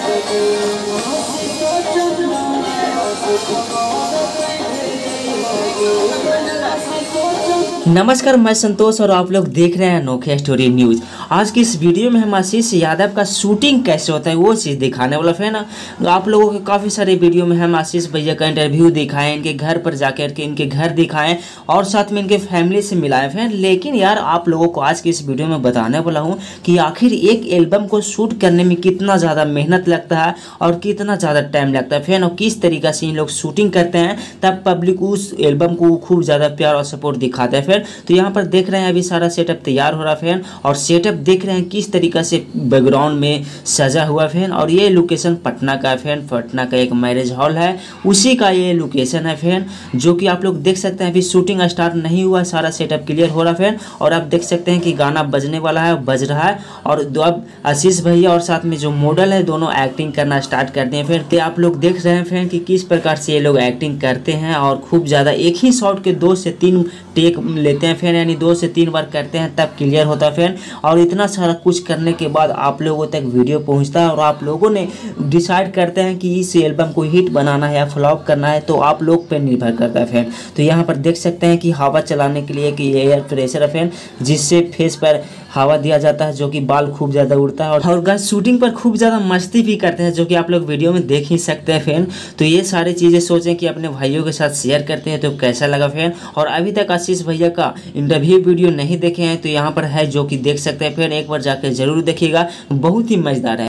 नमस्कार, मैं संतोष और आप लोग देख रहे हैं अनोखे स्टोरी न्यूज़। आज की इस वीडियो में हम आशीष यादव का शूटिंग कैसे होता है वो चीज़ दिखाने वाला है ना। आप लोगों के काफ़ी सारे वीडियो में हम आशीष भैया का इंटरव्यू दिखाएं, इनके घर पर जाकर के इनके घर दिखाएं और साथ में इनके फैमिली से मिलाएं फ्रेंड। लेकिन यार आप लोगों को आज की इस वीडियो में बताने वाला हूँ कि आखिर एक एल्बम को शूट करने में कितना ज़्यादा मेहनत लगता है और कितना ज़्यादा टाइम लगता है फ्रेंड, और किस तरीक़ा से इन लोग शूटिंग करते हैं तब पब्लिक उस एल्बम को खूब ज़्यादा प्यार और सपोर्ट दिखाता है। तो यहाँ पर देख रहे हैं अभी सारा सेटअप तैयार हो रहा है और सेटअप देख रहे हैं किस तरीक़ा से बैकग्राउंड में सजा हुआ है। और ये लोकेशन पटना का है, पटना का एक मैरिज हॉल है, उसी का ये लोकेशन है जो कि आप लोग देख सकते हैं। अभी शूटिंग स्टार्ट नहीं हुआ, सारा सेटअप क्लियर हो रहा है और आप देख सकते हैं कि गाना बजने वाला है, बज रहा है। और अब आशीष भैया और साथ में जो मॉडल है दोनों एक्टिंग करना स्टार्ट करते हैं। फिर आप लोग देख रहे हैं कि किस प्रकार से ये लोग एक्टिंग करते हैं और खूब ज़्यादा एक ही शॉट के 2 से 3 टेक लेते हैं फ्रेंड, यानी 2 से 3 बार करते हैं तब क्लियर होता है फ्रेंड। और इतना सारा कुछ करने के बाद आप लोगों तक वीडियो पहुंचता है और आप लोगों ने डिसाइड करते हैं कि इस एल्बम को हिट बनाना है या फ्लॉप करना है, तो आप लोग पे निर्भर करता है फ्रेंड। तो यहाँ पर देख सकते हैं कि हवा चलाने के लिए कि एयर प्रेशर है फ्रेंड, जिससे फेस पर हवा दिया जाता है जो कि बाल खूब ज़्यादा उड़ता है। और गाइस शूटिंग पर खूब ज़्यादा मस्ती भी करते हैं जो कि आप लोग वीडियो में देख ही सकते हैं फ्रेंड। तो ये सारी चीज़ें सोचें कि अपने भाइयों के साथ शेयर करते हैं तो कैसा लगा फ्रेंड। और अभी तक आशीष भैया का इंटरव्यू वीडियो नहीं देखे हैं तो यहाँ पर है जो कि देख सकते हैं फ्रेंड, एक बार जाकर जरूर देखिएगा, बहुत ही मज़ेदार है।